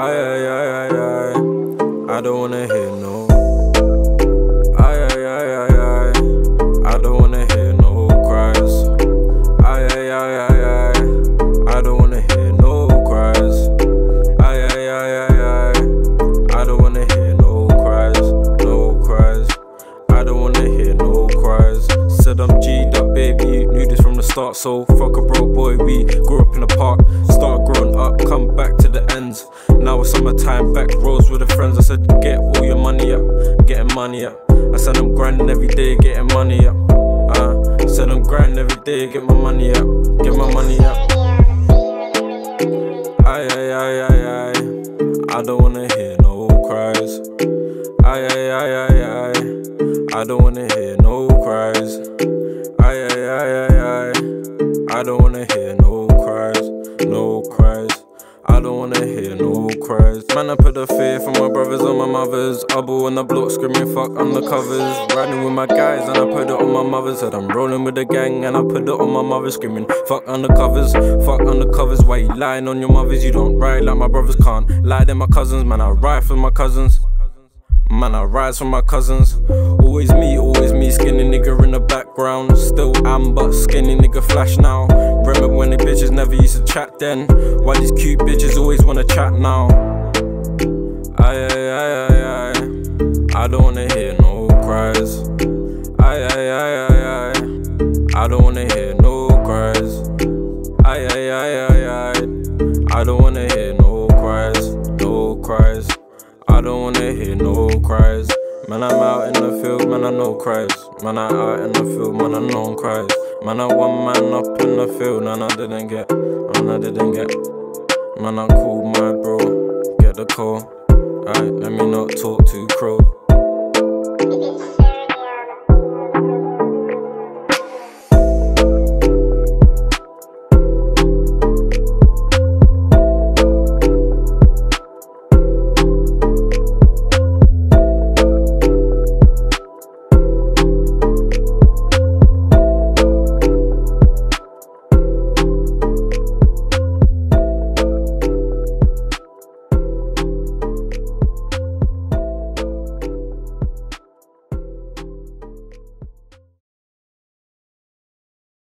Ay, ay, ay, ay, ay. I don't wanna hear no. Ay, ay, ay, ay, ay. I don't wanna hear no cries. Ay, ay, ay, ay, ay. I don't wanna hear no cries. Ay, ay, ay, ay, ay. I don't wanna hear no cries, no cries. I don't wanna hear no cries. Said I'm G'd up, baby, knew this from the start. So fuck a broke boy, we grew up in the park. Start growing up, come back to the ends. Now it's summertime, back roads with the friends. I said get all your money up, getting money up. I said I'm grinding every day, getting money up. Said I'm grinding every day, get my money up, get my money up. Ay, ay, ay, ay, ay. I don't wanna hear no cries. Ay, ay, ay, ay, ay. I don't wanna hear no cries. Ay, ay, ay, ay, ay. I don't wanna hear no cries, no cries. I don't wanna hear no cries. Man, I put a fear for my brothers and my mothers. Ubble on the block screaming fuck undercovers. Riding with my guys and I put it on my mother. Said I'm rolling with the gang and I put it on my mother. Screaming fuck undercovers, fuck undercovers. Why you lying on your mothers? You don't ride like my brothers, can't lie, they're my cousins. Man, I ride for my cousins. Man, I rise for my cousins. Always me, skinny nigga in the background. Still am, but skinny nigga flash now. Remember when the bitches never used to chat then? Why these cute bitches always wanna chat now? Ay, ay, ay, ay, ay. I don't wanna hear no cries. Ay, ay, ay, ay, ay. I don't wanna hear no cries. Ay, ay, ay, ay, ay. I don't wanna hear no cries, no cries. I don't wanna hear no cries. Man, I'm out in the field, man, I no cries. Man, I out in the field, man, I no cries. Man, I one man up in the field, and I didn't get. Man, I called my bro, get the call. Alright, let me not talk too crow.